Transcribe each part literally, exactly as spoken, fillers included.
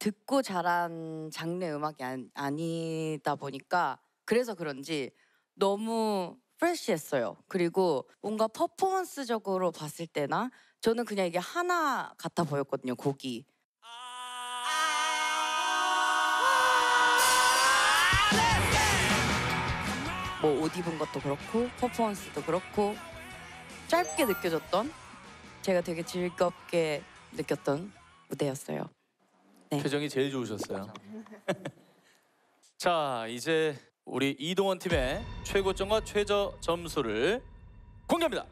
듣고 자란 장르 음악이 아니, 아니다 보니까 그래서 그런지 너무 프레시했어요. 그리고 뭔가 퍼포먼스적으로 봤을 때나 저는 그냥 이게 하나 같아 보였거든요, 곡이. 뭐 옷 입은 것도 그렇고 퍼포먼스도 그렇고 짧게 느껴졌던, 제가 되게 즐겁게 느꼈던 무대였어요. 네. 표정이 제일 좋으셨어요. 자, 이제 우리 이동원 팀의 최고점과 최저 점수를 공개합니다.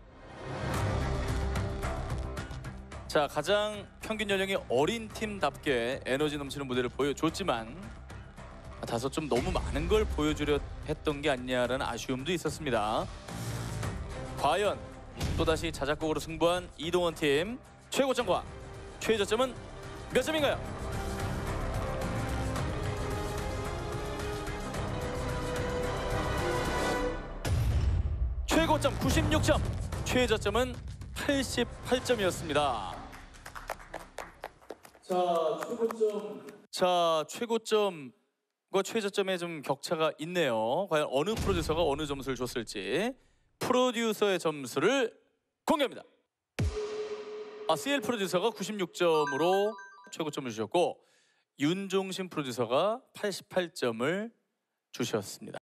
자, 가장 평균 연령이 어린 팀답게 에너지 넘치는 무대를 보여줬지만 다소 좀 너무 많은 걸 보여주려 했던 게 아니냐라는 아쉬움도 있었습니다. 과연 또다시 자작곡으로 승부한 이동원 팀 최고점과 최저점은 몇 점인가요? 최고점 구십육 점, 최저점은 팔십팔 점이었습니다. 자, 최고점. 자, 최고점과 최저점에 좀 격차가 있네요. 과연 어느 프로듀서가 어느 점수를 줬을지 프로듀서의 점수를 공개합니다. 아, 씨엘 프로듀서가 구십육 점으로 최고점을 주셨고 윤종신 프로듀서가 팔십팔 점을 주셨습니다.